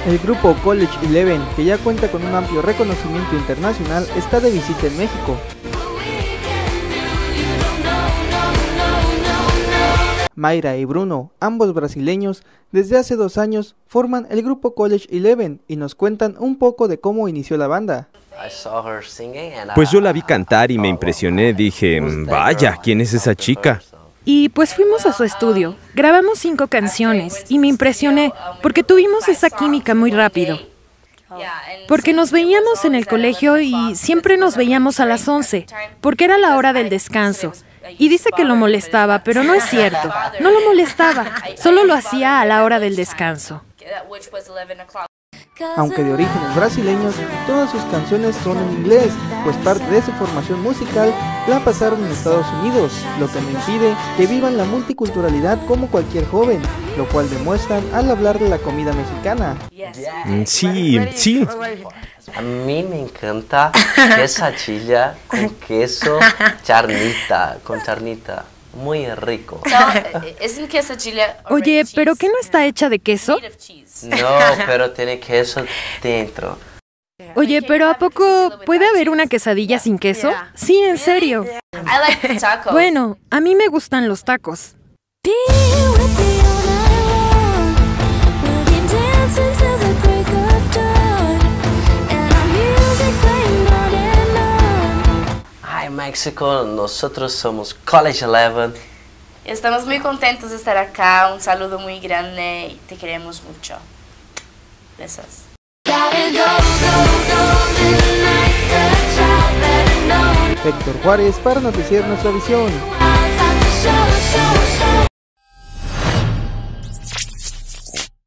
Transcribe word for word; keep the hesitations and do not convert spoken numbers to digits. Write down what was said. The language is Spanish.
El grupo College Eleven, que ya cuenta con un amplio reconocimiento internacional, está de visita en México. Mayra y Bruno, ambos brasileños, desde hace dos años forman el grupo College Eleven y nos cuentan un poco de cómo inició la banda. Pues yo la vi cantar y me impresioné, dije, vaya, ¿quién es esa chica? Y pues fuimos a su estudio, grabamos cinco canciones y me impresioné porque tuvimos esa química muy rápido. Porque nos veíamos en el colegio y siempre nos veíamos a las once, porque era la hora del descanso. Y dice que lo molestaba, pero no es cierto, no lo molestaba, solo lo hacía a la hora del descanso. Aunque de orígenes brasileños, todas sus canciones son en inglés, pues parte de su formación musical la pasaron en Estados Unidos, lo que no impide que vivan la multiculturalidad como cualquier joven, lo cual demuestran al hablar de la comida mexicana. Sí, sí. A mí me encanta quesadilla con queso, charnita, con charnita. Muy rico. Oye, ¿pero qué no está hecha de queso? No, pero tiene queso dentro. Oye, ¿pero a poco puede haber una quesadilla sin queso? Sí, en serio. Bueno, a mí me gustan los tacos. Hi México, nosotros somos College Eleven. Estamos muy contentos de estar acá, un saludo muy grande y te queremos mucho. Besos. Héctor Juárez para Noticiero Nuestra Visión.